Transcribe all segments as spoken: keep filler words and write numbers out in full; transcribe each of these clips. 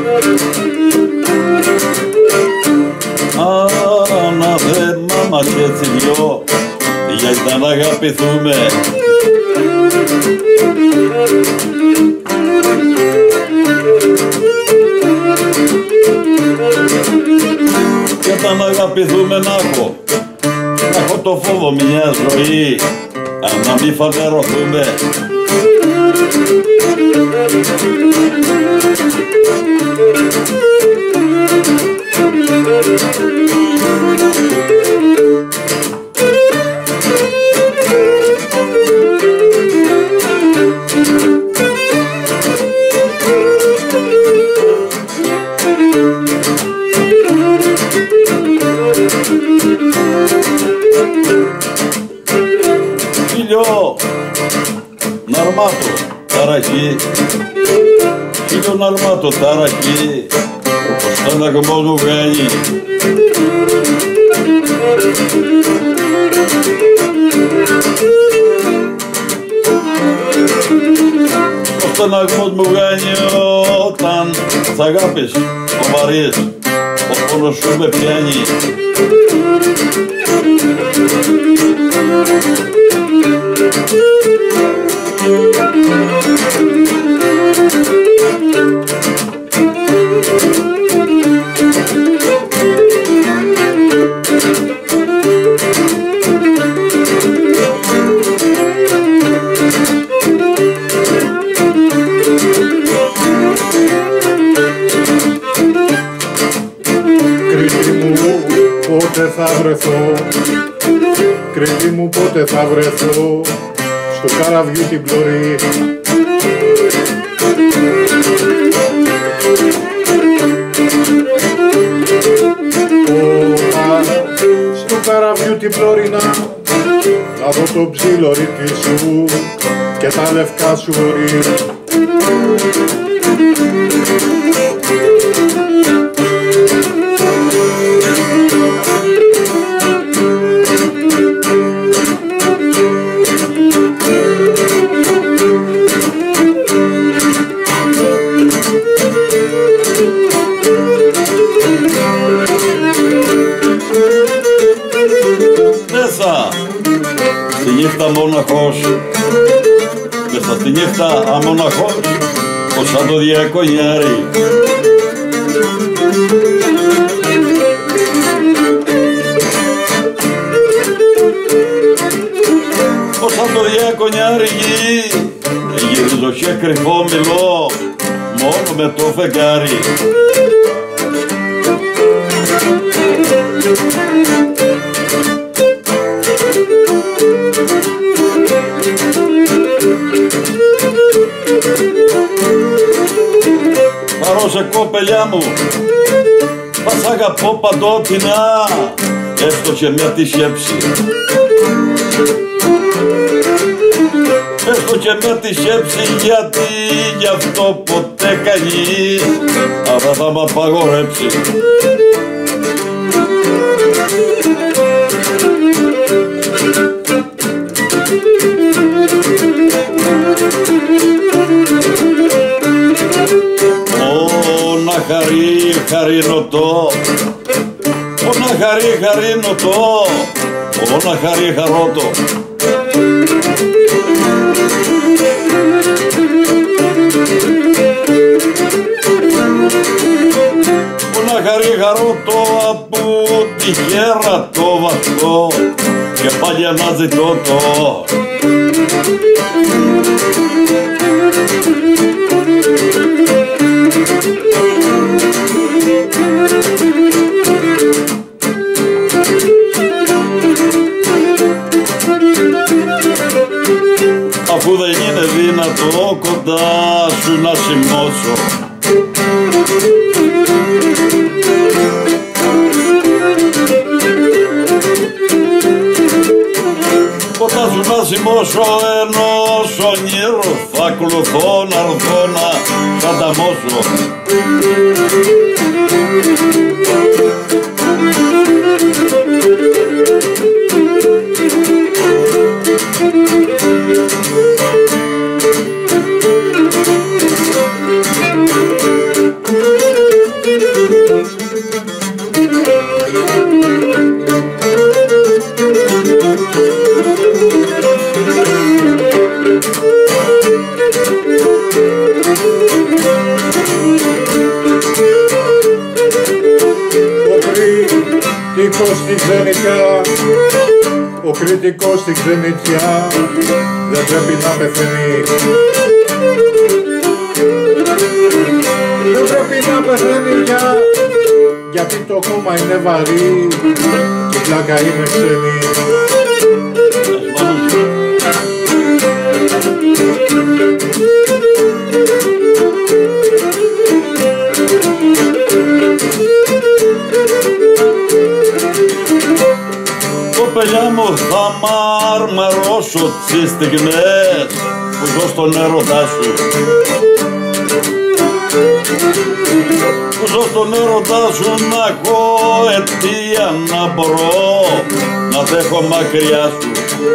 Ανάθεμα μας και έτσι δυο, γιατί να αγαπηθούμε. Και όταν αγαπηθούμε να έχω, να έχω το φόβο μια ζωή, αν να μην φανερωθούμε. Φίλιο ναρμάτο ταραχή, φίλιο ναρμάτο ταραχή, ο στάναγμός μου βγαίνει. Ο στάναγμός μου βγαίνει όταν σ' αγάπης σοβαρής, ο πόνος σου με πιάνει. Κρήτη μου, πότε θα βρεθώ, Κρήτη μου, πότε θα βρεθώ, στο καραβιού την πλωρή. Όταν στο καραβιού την πλωρινά, να δω το ψιλορίτι σου και τα λευκά σου ορί. Μέσα στη νύχτα μοναχός, μέσα στη νύχτα αμοναχός, ως σαν το διακονιάρι. Ως σαν το διακονιάρι γυρίζω και κρυφό μιλώ, μόνο με το φεγγάρι. Παρώσε κοπελιά μου, μας αγαπώ παντότινα, έστω και μια τη σκέψη. Έστω και μια τη σκέψη, γιατί γι' αυτό ποτέ κανείς αυτά θα μ' απαγορέψει. Ωνα χαρί χαρίνωτο, ωνα χαρί χαρίνωτο, ωνα χαρί χαρότο. Ωνα χαρί χαρότο από τη χέρα το βαθό και πάλι αναζητώ το. Αφού δεν είναι δυνατό κοντά σου να σημώσω, κοντά σου να σημώσω ενός ονείρου θα ακολουθώ να έρθω να καταμώσω. Thank you. κριτικός στη ξενιτιά, ο κριτικός στη ξενιτιά δεν πρέπει να πεθαίνει. Δεν πρέπει να πεθαίνει για, γιατί το κόμμα είναι βαρύ και η πλάκα είναι ξένη. Κοπελιά μου, θα μαρμαρώσω τις στιγμές που ζω στον έρωτά σου, που ζω στον έρωτά σου, να έχω αιτία να μπορώ να δέχω μακριά σου.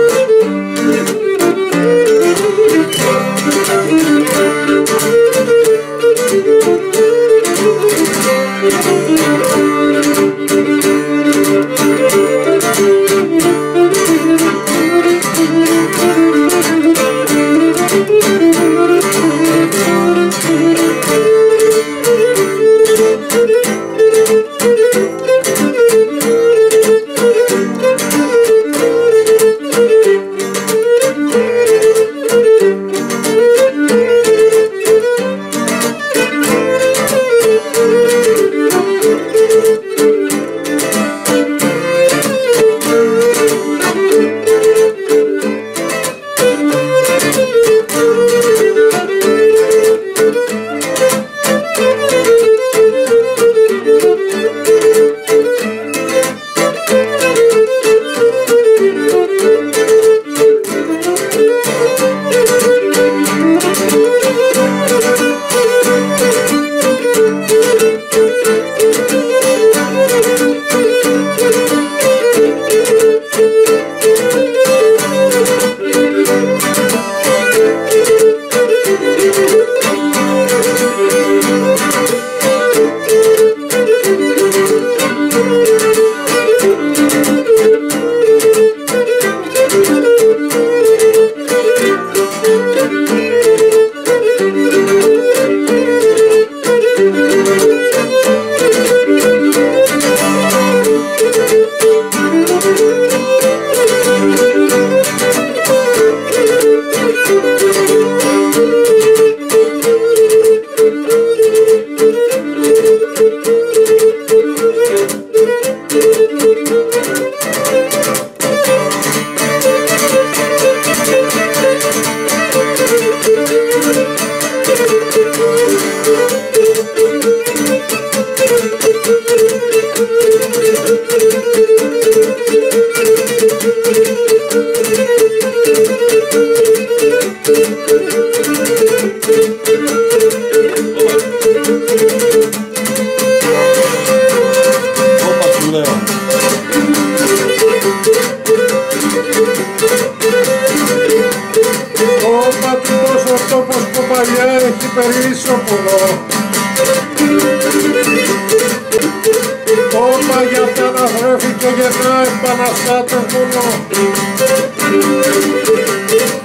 Έχει περίσσοπουλο. Κόμμα για αυτά να βρέθηκε και να επαναστάτε μόνο.